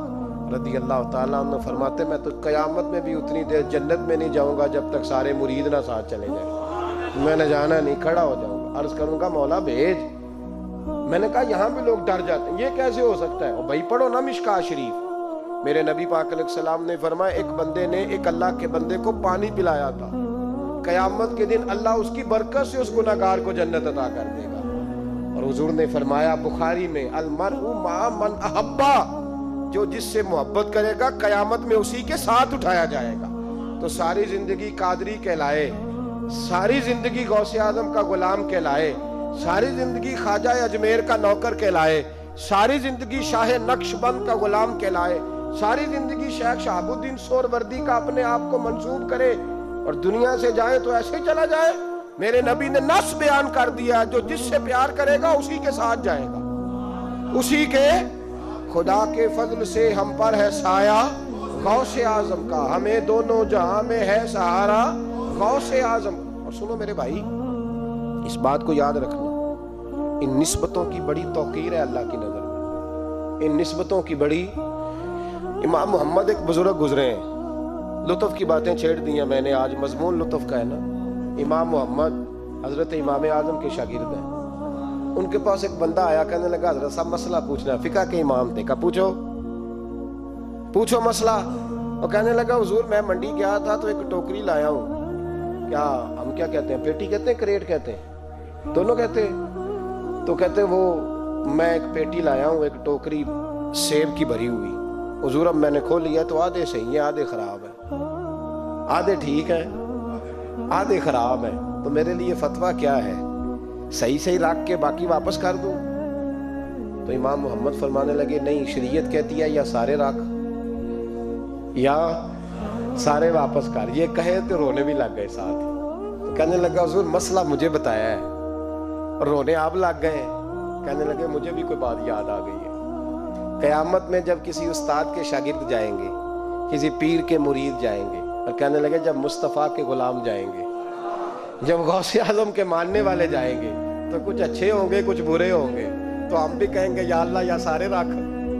رضی اللہ تعالیٰ عنہ فرماتے میں تو قیامت میں بھی اتنی دیر جنت میں نہیں جاؤں گا جب تک سارے مرید نہ ساتھ چلے جائیں، میں نے جانا نہیں، کھڑا ہو جاؤں گا، عرض کروں گا مولا بھیج۔ میں نے کہا یہاں بھی لوگ ڈر جاتے ہیں، یہ کیسے ہو سکتا ہے؟ اور بھائی پڑھو نا مشکاہ شریف، میرے نبی پاک علیہ السلام نے فرمایا ایک بندے نے ایک اللہ کے بندے کو پانی پلایا تھا، قیامت کے دن اللہ اس کی برکت سے اس گناہگار کو جنت عطا کر دے گا۔ اور حضور نے فرمایا بخاری میں المرء مع من احبا، جو جس سے محبت کرے گا قیامت میں اسی کے ساتھ اٹھایا جائے گا۔ تو ساری زندگی قادری کہلائے، ساری زندگی غوث اعظم کا غلام کہلائے، ساری زندگی خواجہ اجمیر کا نوکر کہلائے، ساری زندگی شاہ نقش بند کا غلام کہلائے، ساری زندگی شیخ شہاب الدین سہروردی کا اپنے آپ کو منسوب کرے اور دنیا سے جائے تو ایسے ہی چلا جائے؟ میرے نبی نے نص بیان کر دیا، جو جس سے پیار کرے گا اسی کے ساتھ جائے گا، اسی کے۔ خدا کے فضل سے ہم پر ہے سایہ غوث اعظم کا، ہمیں دونوں جہاں میں ہے سہارا غوث اعظم۔ اور سنو میرے بھائی، اس بات کو یاد رکھنا، ان نسبتوں کی بڑی توقیر ہے اللہ کی نظر میں، ان نسبتوں کی بڑی۔ امام محمد ایک بزرگ گزرے ہیں، لطف کی باتیں چھیڑ دی ہیں میں نے، آج مضمون لطف کا ہے نا۔ امام محمد حضرت امام اعظم کے شاگرد ہیں، ان کے پاس ایک بندہ آیا، کہنے لگا حضرت صاحب مسئلہ پوچھنا ہے، فقہ کے امام تھے، کہا پوچھو پوچھو مسئلہ۔ اور کہنے لگا حضور میں منڈی گیا تھا تو ایک ٹوکری لایا ہوں، کیا ہم کیا کہتے ہیں، پیٹی کہتے ہیں کریٹ کہتے ہیں، دونوں کہتے ہیں؟ تو کہتے ہیں وہ میں ایک پیٹی لایا ہوں، ایک ٹوکری سیب کی بھری ہوئی، حضور اب میں نے کھول لیا تو آدھے صحیح ہیں آدھے خراب ہیں، آدھے ٹھیک ہیں آدھے خراب ہیں، تو میرے لیے فتویٰ کیا ہے، صحیح صحیح رکھ کے باقی واپس کر دوں؟ تو امام محمد فرمانے لگے نہیں، شریعت کہتی ہے یا سارے رکھ یا سارے واپس کر۔ یہ کہے تو رونے بھی لگ گئے ساتھ ہی، کہنے لگا حضور مسئلہ مجھے بتایا ہے، اور رونے آپ لگ گئے۔ کہنے لگے مجھے بھی کوئی بات یاد آ گئی ہے، قیامت میں جب کسی استاد کے شاگرد جائیں گے، کسی پیر کے مرید جائیں گے، اور کہنے لگے جب مصطفیٰ کے غلام جائیں گے، جب غوث اعظم کے ماننے والے جائیں گے، تو کچھ اچھے ہوں گے کچھ برے ہوں گے، تو ہم بھی کہیں گے یا اللہ یا سارے رکھ،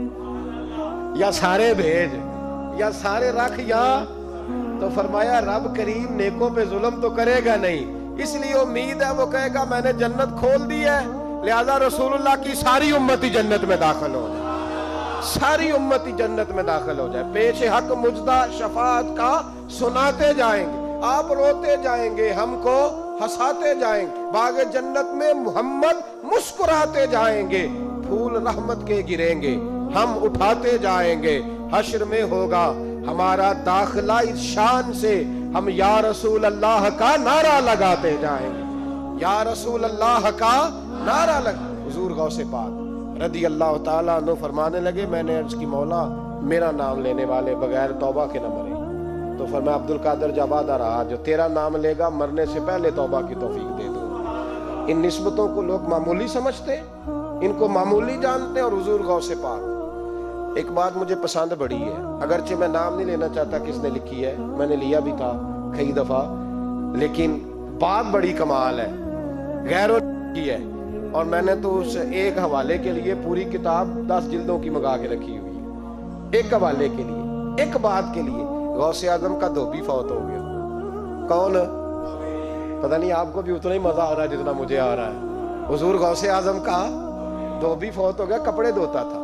یا سارے بھیج، یا سارے رکھ، یا تو فرمایا رب کریم نیکوں پہ ظلم تو کرے گا نہیں، اس لیے امید ہے وہ کہے گا میں نے جنت کھول دی ہے، لہذا رسول اللہ کی ساری امتی جنت میں داخل ہو جائے، ساری امتی جنت میں داخل ہو جائے، پیش حق مجدہ شفاعت کا سناتے جائیں گے، آپ روتے جائیں گے، ہم کو ہنساتے جائیں گے، باغ جنت میں محمد مسکراتے جائیں گے، پھول رحمت کے گریں گے، ہم اٹھاتے جائیں گے، حشر میں ہوگا ہمارا داخلہ اس شان سے، ہم یا رسول اللہ کا نعرہ لگاتے جائیں گے، یا رسول اللہ کا نعرہ لگا۔ حضور غوث پاک رضی اللہ تعالیٰ عنہ فرمانے لگے، میں نے عرض کی مولا میرا نام لینے والے بغیر توبہ کے نہ مرے، تو فرمایا عبد القادر جواد آ رہا، جو تیرا نام لے گا مرنے سے پہلے توبہ کی توفیق دے دو۔ ان نسبتوں کو لوگ معمولی سمجھتے، ان کو معمولی جانتے، اور حضور غوث پاک۔ ایک بات مجھے پسند بڑی ہے، اگرچہ میں نام نہیں لینا چاہتا کس نے لکھی ہے، میں نے لیا بھی تھا کئی دفعہ، لیکن بات بڑی کمال ہے، غیروں کی ہے، اور میں نے تو اس ایک حوالے کے لیے پوری کتاب دس جلدوں کی منگا کے رکھی ہوئی ہے، ایک حوالے کے لیے، ایک بات کے لیے۔ غوث اعظم کا دھوبی فوت ہو گیا، کون؟ پتہ نہیں آپ کو بھی اتنا ہی مزہ آ رہا ہے جتنا مجھے آ رہا ہے۔ حضور غوث اعظم کا دھوبی فوت ہو گیا، کپڑے دھوتا تھا،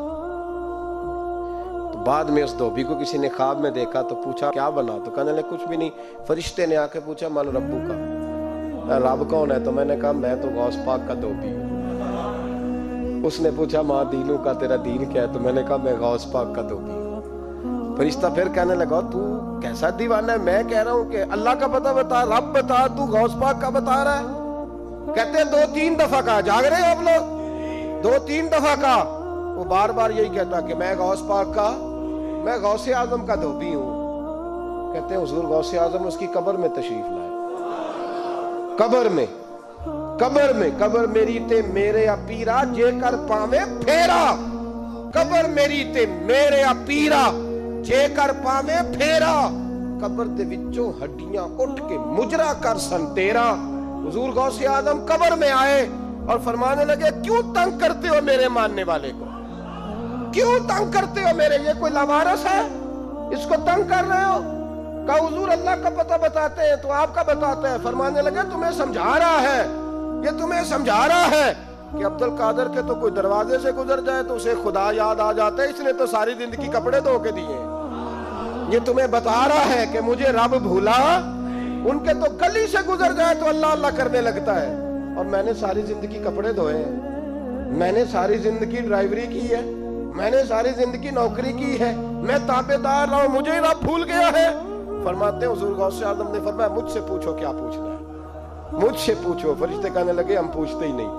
تو بعد میں اس دھوبی کو کسی نے خواب میں دیکھا تو پوچھا کیا بنا، تو کہنے لگے کچھ بھی نہیں، فرشتے نے آ کے پوچھا من ربو کا، رب کون ہے؟ تو میں نے کہا میں تو غوث پاک کا دھوبی ہوں۔ اس نے پوچھا ماں دینوں کا، تیرا دین کیا ہے؟ تو میں نے کہا میں غوث پاک کا دھوبی ہوں۔ فرشتہ پھر کہنے لگا تو کیسا دیوانہ ہے، میں کہہ رہا ہوں کہ اللہ کا پتہ بتا، رب بتا، تو غوث پاک کا بتا رہا ہے؟ کہتے ہیں دو تین دفعہ کہا، جاگ رہے ہیں آپ لوگ؟ دو تین دفعہ کہا، وہ بار بار یہی کہتا کہ میں غوث پاک کا، میں غوث اعظم کا دھوبی ہوں۔ کہتے ہیں حضور غوث اعظم اس کی قبر میں تشریف لائے، قبر میں، قبر میں، قبر میری تے میرے پیرا جے کر پاویں پھیرا، قبر میری تے میرے پیرا جے کر پاویں پھیرا، قبر دے وچوں ہڈیاں اٹھ کے مجرا کر سن تیرا۔ حضور غوث اعظم قبر میں آئے اور فرمانے لگے کیوں تنگ کرتے ہو میرے ماننے والے کو، کیوں تنگ کرتے ہو میرے؟ یہ کوئی لوارث ہے، اس کو تنگ کر رہے ہو؟ کہا حضور اللہ کا پتہ بتاتے ہیں تو آپ کا بتاتے ہیں۔ فرمانے لگے تمہیں سمجھا رہا ہے، یہ تمہیں سمجھا رہا ہے کہ عبد القادر کے تو کوئی دروازے سے گزر جائے تو اسے خدا یاد آ جاتا ہے، اس نے تو ساری زندگی کپڑے دھو کے دیے۔ یہ تمہیں بتا رہا ہے کہ مجھے رب بھولا، ان کے تو گلی سے گزر جائے تو اللہ اللہ کرنے لگتا ہے، اور میں نے ساری زندگی کپڑے دھوئے ہیں، میں نے ساری زندگی ڈرائیوری کی ہے، میں نے ساری زندگی نوکری کی ہے، میں تابع دار رہا ہوں، مجھے ہی رب بھول گیا ہے۔ فرماتے ہیں حضور غوث اعظم نے فرمایا مجھ سے پوچھو کیا پوچھنا ہے، مجھ سے پوچھو۔ فرشتے کہنے لگے ہم پوچھتے ہی نہیں،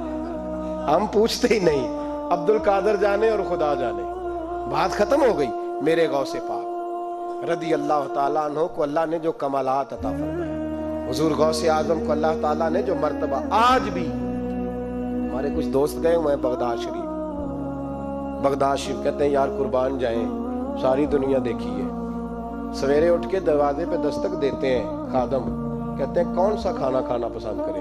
ہم پوچھتے ہی نہیں، عبد القادر جانے اور خدا جانے۔ بات ختم ہو گئی۔ میرے غوث پاک رضی اللہ تعالیٰ عنہ کو اللہ نے جو کمالات عطا فرمائے، حضور غوث اعظم کو اللہ تعالیٰ نے جو مرتبہ، آج بھی ہمارے کچھ دوست گئے ہوئے ہیں بغداد شریف، بغداد شریف کہتے ہیں یار قربان جائیں، ساری دنیا دیکھی ہے، سویرے اٹھ کے دروازے پہ دستک دیتے ہیں خادم، کہتے ہیں کون سا کھانا کھانا پسند کریں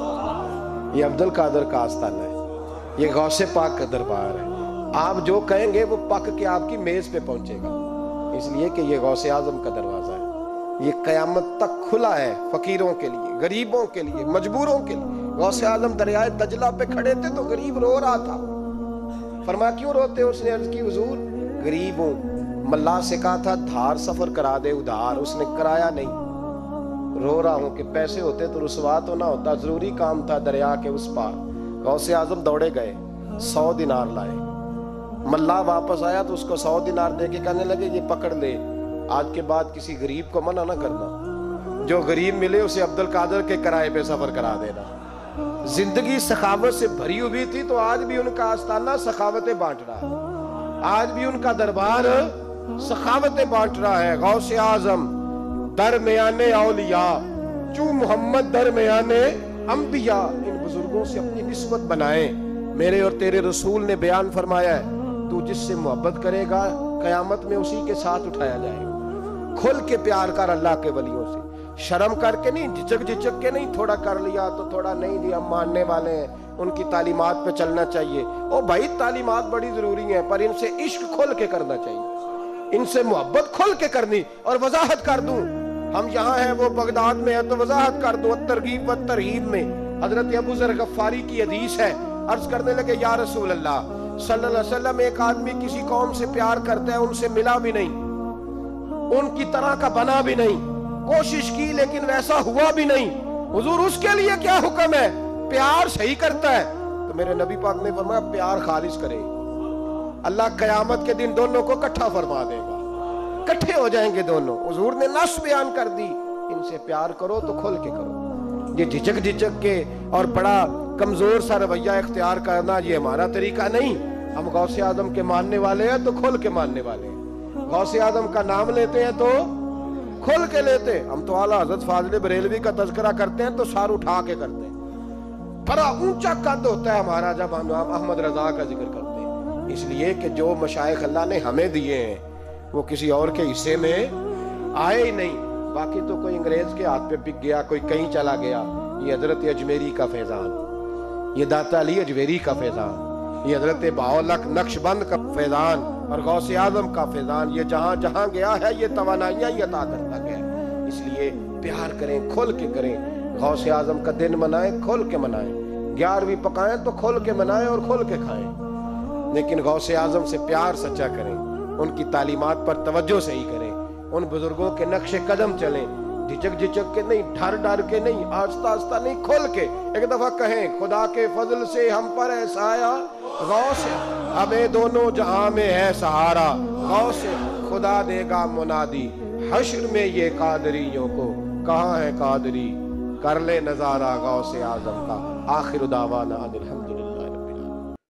گے؟ یہ عبد القادر کا آستانہ ہے، یہ غوث پاک کا دربار ہے، آپ جو کہیں گے وہ پک کے آپ کی میز پہ پہنچے گا، اس لیے کہ یہ غوث اعظم کا دروازہ ہے، یہ قیامت تک کھلا ہے، فقیروں کے لیے، غریبوں کے لیے، مجبوروں کے لیے۔ غوث اعظم دریائے دجلہ پہ کھڑے تھے تو غریب رو رہا تھا، فرمایا کیوں روتے ہو؟ اس نے عرض کی حضور غریب ہوں، ملا سے کہا تھا دھار سفر کرا دے ادھار، اس نے کرایا نہیں، رو رہا ہوں کہ پیسے ہوتے تو رسوا تو نہ ہوتا، ضروری کام تھا دریا کے اس پار۔ غوث اعظم دوڑے گئے، سو دینار لائے، ملا واپس آیا تو اس کو سو دینار دے کے کہنے لگے یہ پکڑ لے، آج کے بعد کسی غریب کو منع نہ کرنا، جو غریب ملے اسے عبد القادر کے کرائے پہ سفر کرا دینا۔ زندگی سخاوت سے بھری ہوئی تھی تو آج بھی ان کا آستانہ سخاوتیں بانٹ رہا ہے، آج بھی ان کا دربار سخاوتیں بانٹ رہا ہے۔ غوث اعظم درمیان اولیاء چو محمد درمیان انبیاء، ان بزرگوں سے اپنی نسبت بنائیں۔ میرے اور تیرے رسول نے بیان فرمایا ہے تو جس سے محبت کرے گا قیامت میں اسی کے ساتھ اٹھایا جائے گا۔ کھل کے پیار کر اللہ کے ولیوں سے، شرم کر کے نہیں، جھجک جھجک کے نہیں، تھوڑا کر لیا تو تھوڑا نہیں لیا، ماننے والے ہیں، ان کی تعلیمات پہ چلنا چاہیے۔ او بھائی تعلیمات بڑی ضروری ہیں پر ان سے عشق کھل کے کرنا چاہیے، ان سے محبت کھل کے کرنی۔ اور وضاحت کر دوں، ہم یہاں ہیں وہ بغداد میں ہیں تو وضاحت کر دوں، ترغیب و ترہیب میں حضرت ابو ذر غفاری کی حدیث ہے، عرض کرنے لگے یا رسول اللہ صلی اللہ علیہ وسلم ایک آدمی کسی قوم سے پیار کرتا ہے، ان سے ملا بھی نہیں، ان کی طرح کا بنا بھی نہیں، کوشش کی لیکن ویسا ہوا بھی نہیں، حضور اس کے لیے کیا حکم ہے؟ پیار صحیح کرتا ہے تو میرے نبی پاک نے فرمایا پیار خالص کرے، اللہ قیامت کے دن دونوں کو کٹھا فرما دے گا، کٹھے ہو جائیں گے دونوں۔ حضور نے نص بیان کر دی، ان سے پیار کرو تو کھل کے کرو، یہ جھجک جھجک کے اور بڑا کمزور سا رویہ اختیار کرنا یہ ہمارا طریقہ نہیں۔ ہم غوث اعظم کے ماننے والے ہیں تو کھل کے ماننے والے ہیں، غوث اعظم کا نام لیتے ہیں تو کھل کے لیتے۔ ہم تو اعلیٰ حضرت فاضل بریلوی کا تذکرہ کرتے ہیں تو سار اٹھا کے کرتے ہیں، بڑا اونچا قد ہوتا ہے ہمارا جب ہم احمد رضا کا ذکر کرتے ہیں، اس لیے کہ جو مشائخ اللہ نے ہمیں دیے ہیں وہ کسی اور کے حصے میں آئے ہی نہیں۔ باقی تو کوئی انگریز کے ہاتھ پہ بک گیا، کوئی کہیں چلا گیا، یہ حضرت اجمیری کا فیضان، یہ داتا علی اجمیری کا فیضان، یہ حضرت بہاؤالحق نقشبند کا فیضان اور غوث اعظم کا فیضان، یہ جہاں جہاں گیا ہے یہ توانائیاں ہی عطا کرتا گیا ہے۔ اس لیے پیار کریں، کھل کے کریں، غوث اعظم کا دن منائیں، کھل کے منائیں، گیارہویں پکائیں تو کھل کے منائیں اور کھل کے کھائیں، لیکن غوث اعظم سے پیار سچا کریں، ان کی تعلیمات پر توجہ صحیح کریں، ان بزرگوں کے نقش قدم چلیں، جھجک جھجک کے نہیں، ڈر ڈر کے نہیں، آہستہ آہستہ نہیں، کھل کے۔ ایک دفعہ کہیں خدا کے فضل سے ہم پر ہے سایہ غوث، ہمیں دونوں جہاں میں ہے سہارا، غوث خدا دے گا منادی حشر میں یہ قادریوں کو، کہاں ہے قادری کر لے نظارہ غوث اعظم کا۔ آخر دعوانا الحمدللہ۔